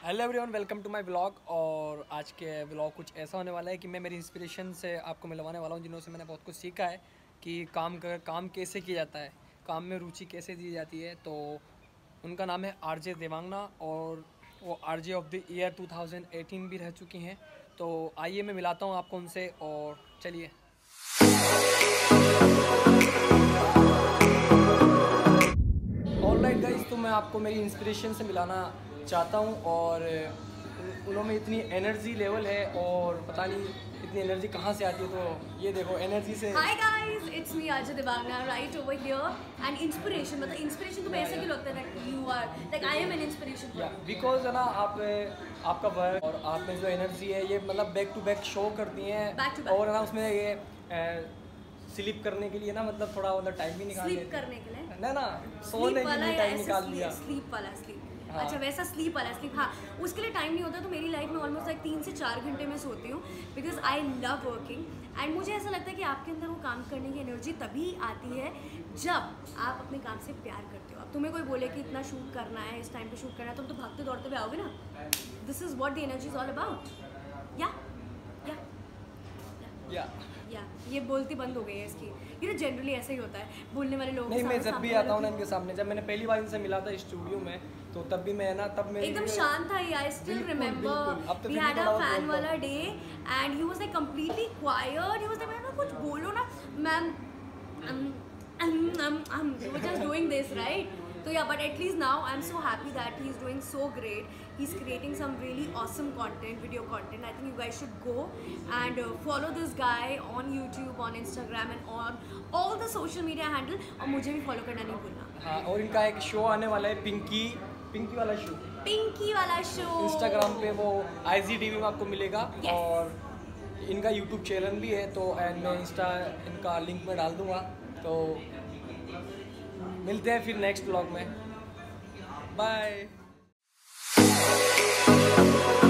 Hello everyone, welcome to my vlog. और आज के व्लॉग कुछ ऐसा होने वाला है कि मैं मेरी इंस्पिरेशन से आपको मिलवाने वाला हूँ, जिन्हों से मैंने बहुत कुछ सीखा है कि काम कैसे किया जाता है, काम में रुचि कैसे दी जाती है। तो उनका नाम है आरजे देवांगना और वो आरजे ऑफ द ईयर 2018 भी रह चुकी हैं। तो आइए मैं मिलाता हूँ आपको उनसे, और चलिए। ऑलराइट गाइस, तो मैं आपको मेरी इंस्पिरेशन से मिलाना चाहता हूँ। और उनमें इतनी एनर्जी लेवल है और पता नहीं इतनी एनर्जी कहाँ से आती है। तो ये देखो एनर्जी से। Hi guys, it's me Ajay Devangana right over here. And inspiration मतलब इंस्पिरेशन तुम्हें ऐसे क्यों लगता है that you are like I am an inspiration? या बिकॉज है ना, आपका वर्क और आप में जो एनर्जी है ये मतलब बैक टू बैक शो करती हैं। Back to back. और है ना उसमें ये स्लीप करने के लिए ना, मतलब थोड़ा मतलब टाइम भी निकाल स्लीप करने के लिए ना सोने के लिए टाइम निकाल लिया। स्लीप वाला स्लीप। हाँ। अच्छा, वैसा स्लीप वाला स्लीप। हाँ, उसके लिए टाइम नहीं होता। तो मेरी लाइफ में ऑलमोस्ट लाइक 3 से 4 घंटे में सोती हूँ because I love working. And मुझे ऐसा लगता है कि आपके अंदर वो काम करने की एनर्जी तभी आती है जब आप अपने काम से प्यार करते हो। अब तुम्हें कोई बोले कि इतना शूट करना है, इस टाइम पे शूट करना है, तुम तो भागते दौड़ते हुए आओगे ना। This is what the energy is all about. या या ये बोलती बंद हो गई है इसकी। ये तो जनरली ऐसा ही होता है, बोलने वाले लोग। नहीं, मैं जब भी आता हूँ ना इनके सामने, जब मैंने पहली बार इनसे मिला था स्टूडियो में, तो तब भी मैं ना एकदम शांत था। I still remember we had a fan वाला day and he was like completely quiet. He was like ma'am कुछ बोलो ना ma'am, he was just doing this, right? So yeah, but at least now I'm so happy that he's doing so great. He's creating some really awesome content, video content. I think you guys should go and follow this guy on YouTube, on Instagram and on all the social media handle. और मुझे भी follow करना नहीं भूलना। हाँ, और इनका एक शो आने वाला है, पिंकी वाला शो। पिंकी वाला शो इंस्टाग्राम पे वो IGTV में आपको मिलेगा। Yes. और इनका यूट्यूब चैनल भी है, तो मैं इनका लिंक में डाल दूँगा। तो मिलते हैं फिर नेक्स्ट व्लॉग में। बाय।